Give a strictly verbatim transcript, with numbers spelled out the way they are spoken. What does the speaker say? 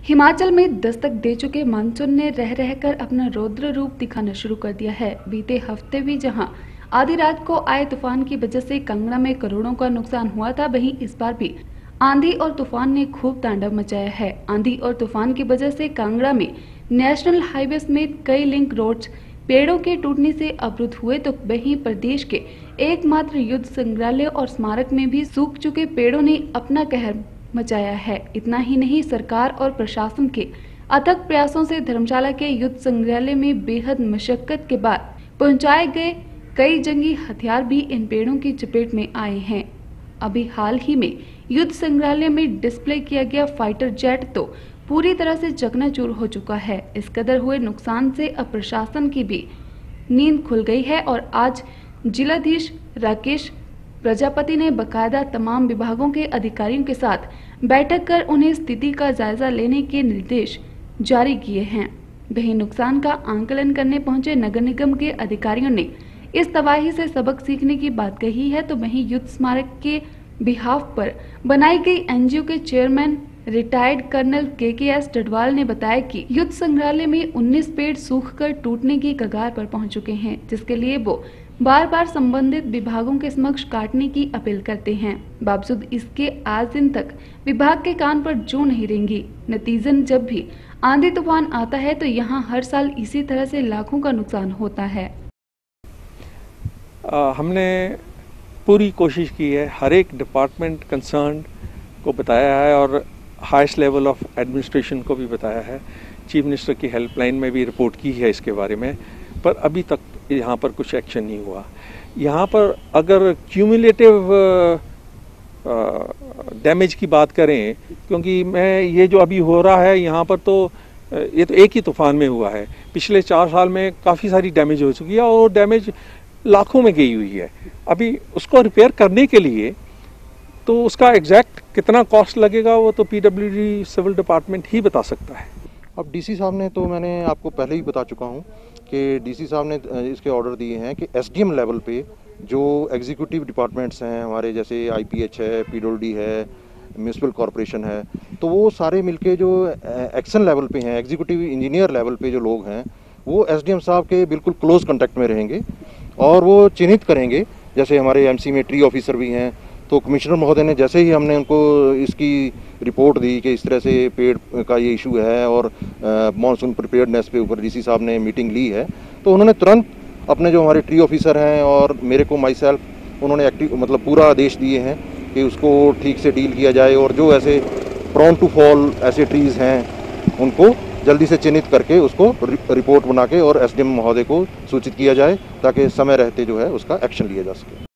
हिमाचल में दस्तक दे चुके मानसून ने रह रहकर अपना रौद्र रूप दिखाना शुरू कर दिया है। बीते हफ्ते भी जहां आधी रात को आए तूफान की वजह से कांगड़ा में करोड़ों का नुकसान हुआ था, वहीं इस बार भी आंधी और तूफान ने खूब तांडव मचाया है। आंधी और तूफान की वजह से कांगड़ा में नेशनल हाईवे समेत कई लिंक रोड्स पेड़ों के टूटने से अवरुद्ध हुए, तो वहीं प्रदेश के एकमात्र युद्ध संग्रहालय और स्मारक में भी सूख चुके पेड़ों ने अपना कहर मचाया है। इतना ही नहीं, सरकार और प्रशासन के अथक प्रयासों से धर्मशाला के युद्ध संग्रहालय में बेहद मशक्कत के बाद पहुंचाए गए कई जंगी हथियार भी इन पेड़ों की चपेट में आए हैं। अभी हाल ही में युद्ध संग्रहालय में डिस्प्ले किया गया फाइटर जेट तो पूरी तरह से चकनाचूर हो चुका है। इस कदर हुए नुकसान से अब प्रशासन की भी नींद खुल गई है और आज जिलाधीश राकेश प्रजापति ने बकायदा तमाम विभागों के अधिकारियों के साथ बैठक कर उन्हें स्थिति का जायजा लेने के निर्देश जारी किए हैं। वहीं नुकसान का आंकलन करने पहुंचे नगर निगम के अधिकारियों ने इस तबाही से सबक सीखने की बात कही है। तो वहीं युद्ध स्मारक के बिहाफ पर बनाई गई एनजीओ के चेयरमैन रिटायर्ड कर्नल के के एस डडवाल ने बताया कि युद्ध संग्रहालय में उन्नीस पेड़ सूखकर टूटने की कगार पर पहुंच चुके हैं, जिसके लिए वो बार बार संबंधित विभागों के समक्ष काटने की अपील करते हैं। बावजूद इसके आज दिन तक विभाग के कान पर जू नहीं रेंगी। नतीजन जब भी आंधी तूफान आता है तो यहाँ हर साल इसी तरह से लाखों का नुकसान होता है। आ, हमने पूरी कोशिश की है, हर एक डिपार्टमेंट कंसर्न को बताया है और हाईएस्ट लेवल ऑफ एडमिनिस्ट्रेशन को भी बताया है। चीफ मिनिस्टर की हेल्पलाइन में भी रिपोर्ट की है इसके बारे में, पर अभी तक यहाँ पर कुछ एक्शन नहीं हुआ। यहाँ पर अगर क्यूमुलेटिव डैमेज की बात करें, क्योंकि मैं ये जो अभी हो रहा है यहाँ पर, तो ये तो एक ही तूफान में हुआ है। पिछले चार साल में काफ़ी सारी डैमेज हो चुकी है और डैमेज लाखों में गई हुई है। अभी उसको रिपेयर करने के लिए तो उसका एग्जैक्ट कितना कॉस्ट लगेगा वो तो पीडब्ल्यूडी सिविल डिपार्टमेंट ही बता सकता है। अब डीसी साहब ने, तो मैंने आपको पहले ही बता चुका हूँ कि डीसी साहब ने इसके ऑर्डर दिए हैं कि एसडीएम लेवल पे जो एग्जीक्यूटिव डिपार्टमेंट्स हैं हमारे, जैसे आईपीएच है, पीडब्ल्यूडी है, म्यूनिसिपल कॉरपोरेशन है, तो वो सारे मिलके जो एक्शन लेवल पे हैं, एग्जीक्यूटिव इंजीनियर लेवल पे जो लोग हैं, वो एसडीएम साहब के बिल्कुल क्लोज कांटेक्ट में रहेंगे और वो चिन्हित करेंगे। जैसे हमारे एमसी में ट्री ऑफिसर भी हैं, तो कमिश्नर महोदय ने जैसे ही हमने उनको इसकी रिपोर्ट दी कि इस तरह से पेड़ का ये इशू है और मॉनसून प्रिपेयर्डनेस पे ऊपर डीसी साहब ने मीटिंग ली है, तो उन्होंने तुरंत अपने जो हमारे ट्री ऑफिसर हैं और मेरे को माई सेल्फ उन्होंने एक्टिव मतलब पूरा आदेश दिए हैं कि उसको ठीक से डील किया जाए और जो ऐसे प्रोन टू फॉल ऐसे ट्रीज़ हैं उनको जल्दी से चिन्हित करके उसको रिपोर्ट बना के और एसडीएम महोदय को सूचित किया जाए, ताकि समय रहते जो है उसका एक्शन लिया जा सके।